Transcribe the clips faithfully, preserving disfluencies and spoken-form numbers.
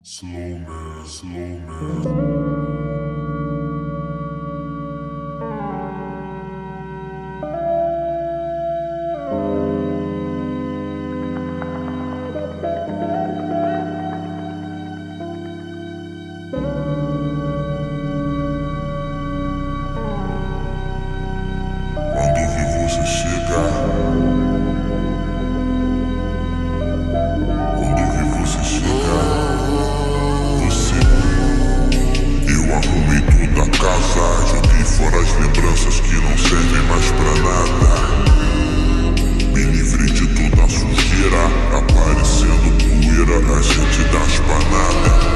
Slow man, slow man. Quando vi você chegar, quando vi você chegar, você, eu arrumei toda a casa, joguei fora as lembranças que não servem mais pra nada. Me livrei de toda a sujeira, aparecendo poeira, a gente dá as panadas.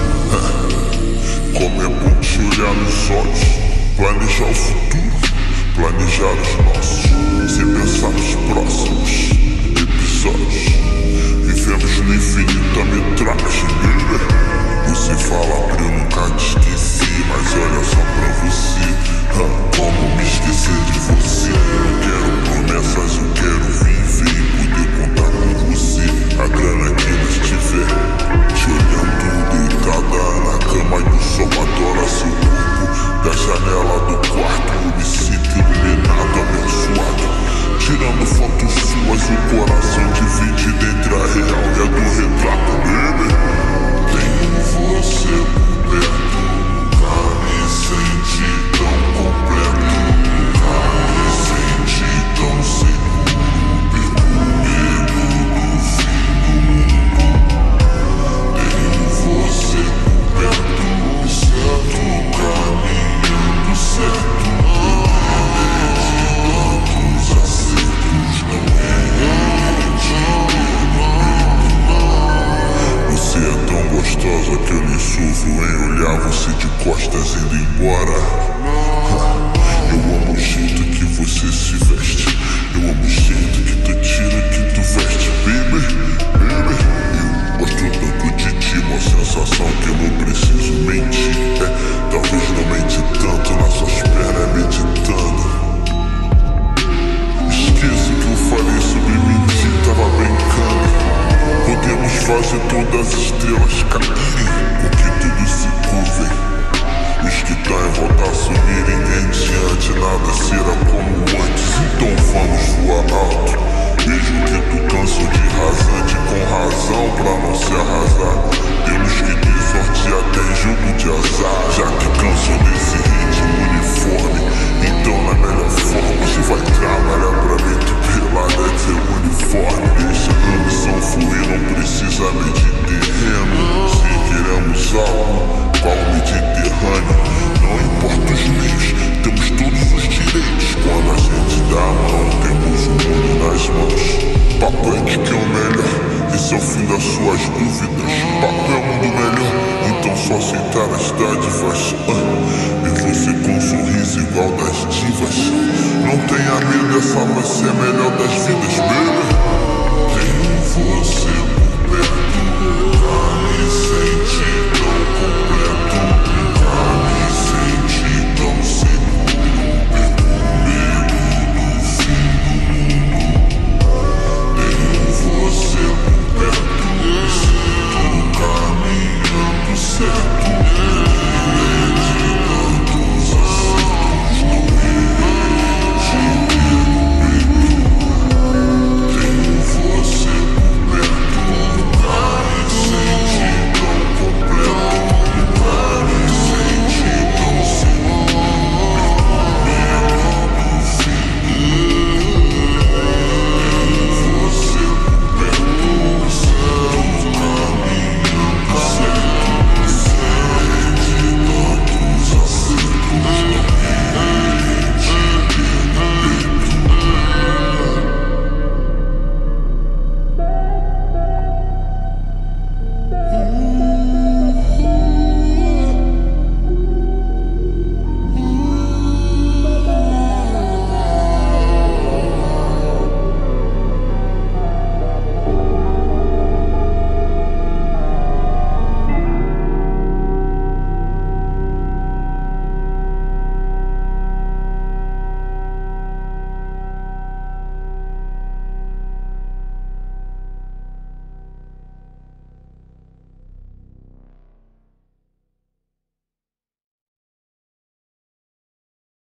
Como é bom te olhar nos olhos, planejar o futuro, planejar os nossos, sem pensar nos próximos episódios. Vivemos no infinita metragem, baby. Você fala pra eu nunca te esqueci, mas olha só pra você, ah, como me esquecer de você. Eu quero promessas, eu quero viver e poder contar com você. A grana que nós tiver, te olhando deitada na cama e o sol adora seu corpo. Da janela do quarto eu me sinto iluminado, abençoado. Tirando fotos suas, o coração divide entre a real e a do retrato, baby. Tenho você por perto, nunca me senti tão completo, nunca me senti tão seguro. Perco medo do fim do mundo. Tenho você por perto, certo, caminhando certo. Você é tão gostosa que eu nem sofro em olhar você de costas indo embora. Eu amo o jeito que você se veste, eu amo o jeito que tu tira, que tu veste, baby, baby. Eu gosto tanto de ti, uma sensação que eu não preciso mentir. É, talvez não mente tanto, nas suas pernas meditando. Esqueça que eu falei sobre mentir, tava brincando. Podemos fazer todas as estrelas caírem, porque tudo se curvem. Os que estão em volta subirem em diante, nada será como antes. Então vamos voar alto, mesmo que tu canso de rasante, com razão pra não se arrasar. Temos que ter sorte até em jogo de azar, já que canso desse ritmo uniforme. Então na melhor forma você vai trabalhar pra mim, tu pelada de seu uniforme. Deixa a ambição fluir, não precisa mediterrâneo. Se queremos algo, qual Mediterrâneo? Não importa os meios, temos todos os direitos. Quando a gente dá a mão, temos o mundo nas mãos. Papo é de que é o melhor, esse é o fim das suas dúvidas. Papo é o mundo melhor, então só aceitar as dádivas. ah, E você com um sorriso igual das divas. Não tenha medo, essa vai ser a melhor das vidas, baby. Tenho você por perto.